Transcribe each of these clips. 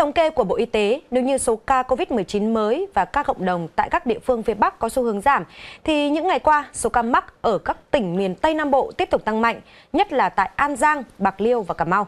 thống kê của Bộ Y tế, nếu như số ca COVID-19 mới và ca cộng đồng tại các địa phương phía Bắc có xu hướng giảm, thì những ngày qua, số ca mắc ở các tỉnh miền Tây Nam Bộ tiếp tục tăng mạnh, nhất là tại An Giang, Bạc Liêu và Cà Mau.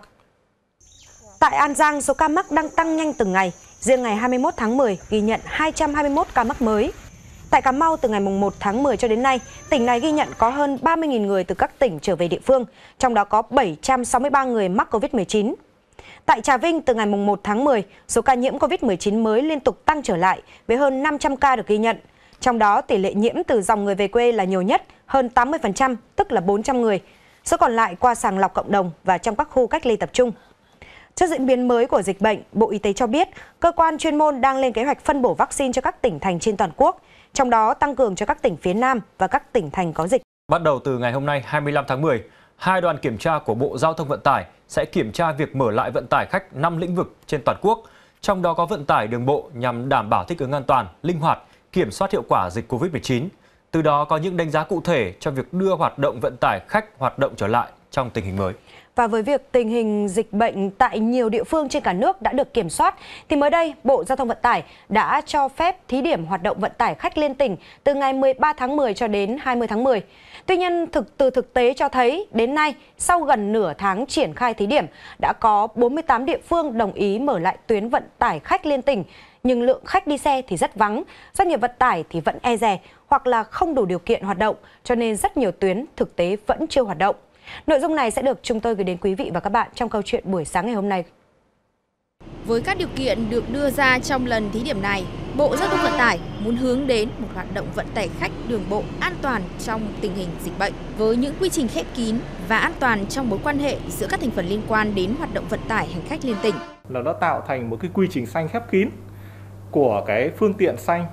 Tại An Giang, số ca mắc đang tăng nhanh từng ngày. Riêng ngày 21 tháng 10 ghi nhận 221 ca mắc mới. Tại Cà Mau, từ ngày 1 tháng 10 cho đến nay, tỉnh này ghi nhận có hơn 30.000 người từ các tỉnh trở về địa phương, trong đó có 763 người mắc COVID-19. Tại Trà Vinh, từ ngày 1 tháng 10, số ca nhiễm COVID-19 mới liên tục tăng trở lại với hơn 500 ca được ghi nhận. Trong đó, tỷ lệ nhiễm từ dòng người về quê là nhiều nhất, hơn 80%, tức là 400 người. Số còn lại qua sàng lọc cộng đồng và trong các khu cách ly tập trung. Trước diễn biến mới của dịch bệnh, Bộ Y tế cho biết, cơ quan chuyên môn đang lên kế hoạch phân bổ vaccine cho các tỉnh thành trên toàn quốc, trong đó tăng cường cho các tỉnh phía Nam và các tỉnh thành có dịch. Bắt đầu từ ngày hôm nay 25 tháng 10, hai đoàn kiểm tra của Bộ Giao thông Vận tải sẽ kiểm tra việc mở lại vận tải khách 5 lĩnh vực trên toàn quốc, trong đó có vận tải đường bộ nhằm đảm bảo thích ứng an toàn, linh hoạt, kiểm soát hiệu quả dịch Covid-19. Từ đó có những đánh giá cụ thể cho việc đưa hoạt động vận tải khách hoạt động trở lại trong tình hình mới. Và với việc tình hình dịch bệnh tại nhiều địa phương trên cả nước đã được kiểm soát, thì mới đây Bộ Giao thông Vận tải đã cho phép thí điểm hoạt động vận tải khách liên tỉnh từ ngày 13 tháng 10 cho đến 20 tháng 10. Tuy nhiên, từ thực tế cho thấy, đến nay, sau gần nửa tháng triển khai thí điểm, đã có 48 địa phương đồng ý mở lại tuyến vận tải khách liên tỉnh, nhưng lượng khách đi xe thì rất vắng, doanh nghiệp vận tải thì vẫn e dè hoặc là không đủ điều kiện hoạt động, cho nên rất nhiều tuyến thực tế vẫn chưa hoạt động. Nội dung này sẽ được chúng tôi gửi đến quý vị và các bạn trong câu chuyện buổi sáng ngày hôm nay. Với các điều kiện được đưa ra trong lần thí điểm này, Bộ Giao thông Vận tải muốn hướng đến một hoạt động vận tải khách đường bộ an toàn trong tình hình dịch bệnh, với những quy trình khép kín và an toàn trong mối quan hệ giữa các thành phần liên quan đến hoạt động vận tải hành khách liên tỉnh. Là nó tạo thành một cái quy trình xanh khép kín của cái phương tiện xanh,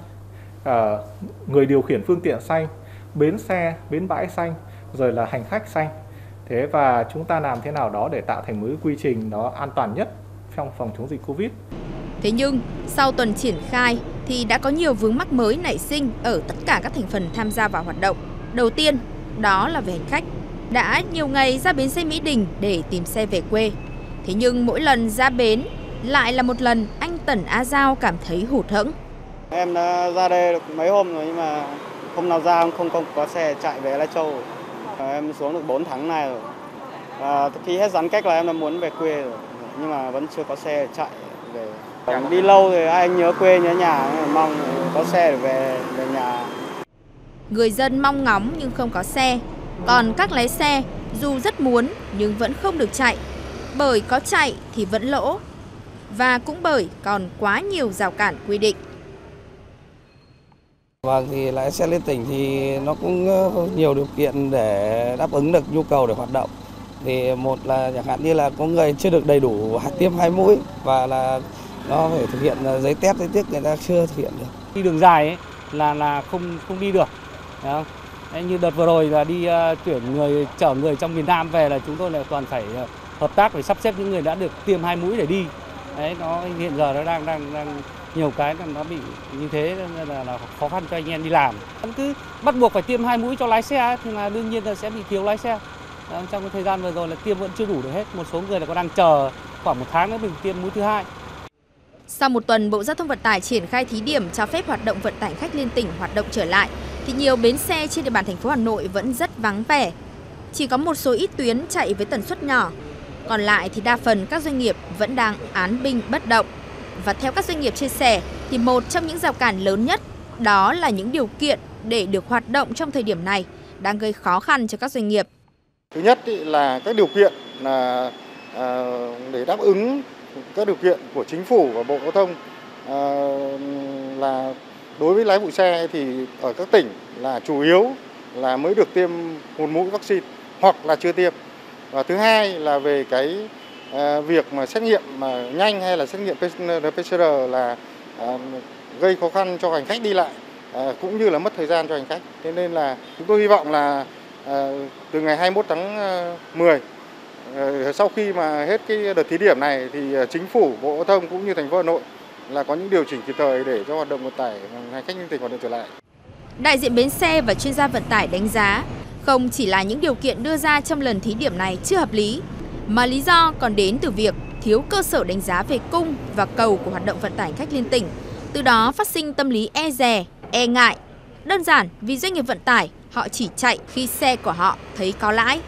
người điều khiển phương tiện xanh, bến xe, bến bãi xanh, rồi là hành khách xanh. Thế và chúng ta làm thế nào đó để tạo thành một cái quy trình nó an toàn nhất trong phòng chống dịch Covid. Thế nhưng, sau tuần triển khai thì đã có nhiều vướng mắc mới nảy sinh ở tất cả các thành phần tham gia vào hoạt động. Đầu tiên, đó là về hành khách. Đã nhiều ngày ra bến xe Mỹ Đình để tìm xe về quê. Thế nhưng mỗi lần ra bến lại là một lần anh Tần A Giao cảm thấy hụt hẫng. Em đã ra đây được mấy hôm rồi nhưng mà hôm nào ra không có xe chạy về Lai Châu. Em xuống được 4 tháng này rồi. Khi hết giãn cách là em đã muốn về quê rồi, nhưng mà vẫn chưa có xe chạy về. Đi lâu rồi ai nhớ quê nhớ nhà, mong có xe để về nhà. Người dân mong ngóng nhưng không có xe, còn các lái xe dù rất muốn nhưng vẫn không được chạy, bởi có chạy thì vẫn lỗ, và cũng bởi còn quá nhiều rào cản quy định. Vâng, thì lái xe liên tỉnh thì nó cũng có nhiều điều kiện để đáp ứng được nhu cầu để hoạt động. Thì một là chẳng hạn như là có người chưa được đầy đủ tiêm 2 mũi và là nó phải thực hiện giấy test người ta chưa thực hiện được. Đi đường dài ấy, là không đi được. Đấy, như đợt vừa rồi là đi chở người trong miền Nam về là chúng tôi lại toàn phải hợp tác để sắp xếp những người đã được tiêm 2 mũi để đi. Đấy, nó hiện giờ nó đang nhiều cái nó bị như thế nên là khó khăn cho anh em đi làm. Cứ bắt buộc phải tiêm 2 mũi cho lái xe thì là đương nhiên là sẽ bị thiếu lái xe. Trong cái thời gian vừa rồi là tiêm vẫn chưa đủ được hết, một số người là còn đang chờ khoảng 1 tháng nữa mình tiêm mũi thứ 2. Sau một tuần, Bộ Giao thông Vận tải triển khai thí điểm cho phép hoạt động vận tải khách liên tỉnh hoạt động trở lại, thì nhiều bến xe trên địa bàn thành phố Hà Nội vẫn rất vắng vẻ. Chỉ có một số ít tuyến chạy với tần suất nhỏ, còn lại thì đa phần các doanh nghiệp vẫn đang án binh bất động. Và theo các doanh nghiệp chia sẻ, thì một trong những rào cản lớn nhất đó là những điều kiện để được hoạt động trong thời điểm này đang gây khó khăn cho các doanh nghiệp. Thứ nhất là các điều kiện là để đáp ứng các điều kiện của chính phủ và Bộ Giao thông, là đối với lái phụ xe thì ở các tỉnh là chủ yếu là mới được tiêm 1 mũi vaccine hoặc là chưa tiêm. Và thứ hai là về cái việc mà xét nghiệm mà nhanh hay là xét nghiệm PCR là gây khó khăn cho hành khách đi lại, cũng như là mất thời gian cho hành khách. Thế nên là chúng tôi hy vọng là từ ngày 21 tháng 10, sau khi mà hết cái đợt thí điểm này thì chính phủ, Bộ Giao thông cũng như thành phố Hà Nội là có những điều chỉnh kịp thời để cho hoạt động vận tải hành khách liên tỉnh hoạt động trở lại. Đại diện bến xe và chuyên gia vận tải đánh giá không chỉ là những điều kiện đưa ra trong lần thí điểm này chưa hợp lý, mà lý do còn đến từ việc thiếu cơ sở đánh giá về cung và cầu của hoạt động vận tải khách liên tỉnh. Từ đó phát sinh tâm lý e dè, e ngại. Đơn giản vì doanh nghiệp vận tải họ chỉ chạy khi xe của họ thấy có lãi.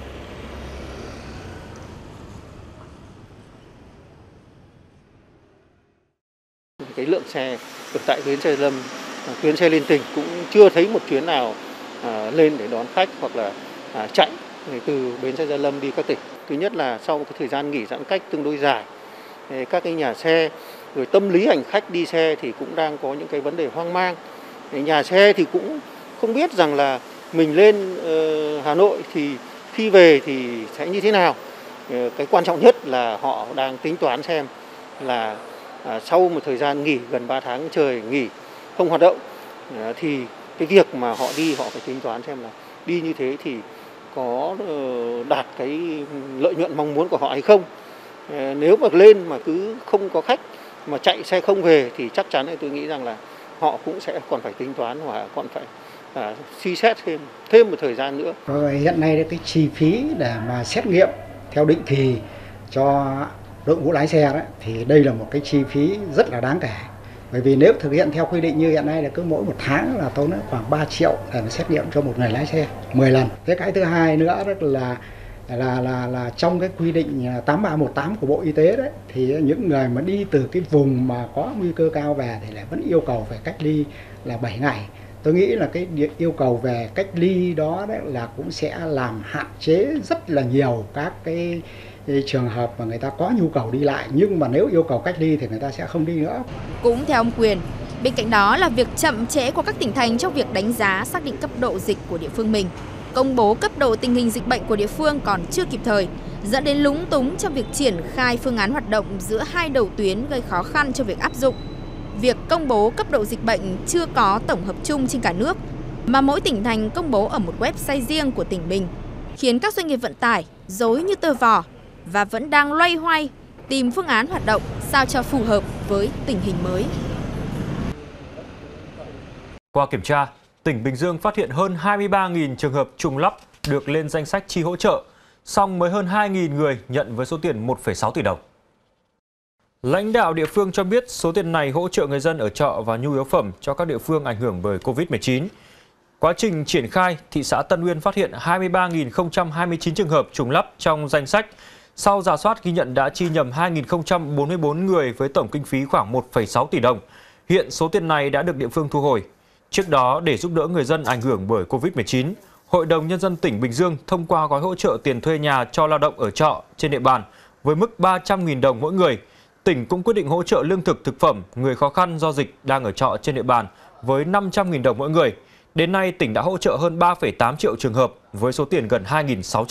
Cái lượng xe ở tại bến xe Gia Lâm, tuyến xe liên tỉnh cũng chưa thấy một chuyến nào lên để đón khách hoặc là chạy từ bến xe Gia Lâm đi các tỉnh. Thứ nhất là sau một cái thời gian nghỉ giãn cách tương đối dài, các cái nhà xe rồi tâm lý hành khách đi xe thì cũng đang có những cái vấn đề hoang mang. Nhà xe thì cũng không biết rằng là mình lên Hà Nội thì khi về thì sẽ như thế nào. Cái quan trọng nhất là họ đang tính toán xem là sau một thời gian nghỉ gần 3 tháng trời nghỉ không hoạt động thì cái việc mà họ đi họ phải tính toán xem là đi như thế thì có đạt cái lợi nhuận mong muốn của họ hay không. Nếu mà lên mà cứ không có khách mà chạy xe không về thì chắc chắn là tôi nghĩ rằng là họ cũng sẽ còn phải tính toán và còn phải suy xét thêm một thời gian nữa. Rồi hiện nay cái chi phí để mà xét nghiệm theo định kỳ cho đội ngũ lái xe đấy thì đây là một cái chi phí rất là đáng kể. Bởi vì nếu thực hiện theo quy định như hiện nay là cứ mỗi một tháng là tốn khoảng 3 triệu để mà xét nghiệm cho một người lái xe 10 lần. Cái thứ hai nữa rất là trong cái quy định 8318 của Bộ Y tế đấy thì những người mà đi từ cái vùng mà có nguy cơ cao về thì lại vẫn yêu cầu phải cách ly là 7 ngày. Tôi nghĩ là cái yêu cầu về cách ly đó đấy là cũng sẽ làm hạn chế rất là nhiều các cái trường hợp mà người ta có nhu cầu đi lại, nhưng mà nếu yêu cầu cách ly thì người ta sẽ không đi nữa. Cũng theo ông Quyền, bên cạnh đó là việc chậm trễ của các tỉnh thành trong việc đánh giá xác định cấp độ dịch của địa phương mình. Công bố cấp độ tình hình dịch bệnh của địa phương còn chưa kịp thời, dẫn đến lúng túng trong việc triển khai phương án hoạt động giữa hai đầu tuyến gây khó khăn cho việc áp dụng. Việc công bố cấp độ dịch bệnh chưa có tổng hợp chung trên cả nước, mà mỗi tỉnh thành công bố ở một website riêng của tỉnh mình, khiến các doanh nghiệp vận tải rối như tơ vò và vẫn đang loay hoay tìm phương án hoạt động sao cho phù hợp với tình hình mới. Qua kiểm tra, tỉnh Bình Dương phát hiện hơn 23.000 trường hợp trùng lắp được lên danh sách chi hỗ trợ, song mới hơn 2.000 người nhận với số tiền 1,6 tỷ đồng. Lãnh đạo địa phương cho biết số tiền này hỗ trợ người dân ở chợ và nhu yếu phẩm cho các địa phương ảnh hưởng bởi Covid-19. Quá trình triển khai, thị xã Tân Uyên phát hiện 23.029 trường hợp trùng lắp trong danh sách. Sau rà soát ghi nhận đã chi nhầm 2.044 người với tổng kinh phí khoảng 1,6 tỷ đồng. Hiện số tiền này đã được địa phương thu hồi. Trước đó, để giúp đỡ người dân ảnh hưởng bởi Covid-19, Hội đồng Nhân dân tỉnh Bình Dương thông qua gói hỗ trợ tiền thuê nhà cho lao động ở trọ trên địa bàn với mức 300.000 đồng mỗi người. Tỉnh cũng quyết định hỗ trợ lương thực thực phẩm người khó khăn do dịch đang ở trọ trên địa bàn với 500.000 đồng mỗi người. Đến nay, tỉnh đã hỗ trợ hơn 3,8 triệu trường hợp với số tiền gần 2.600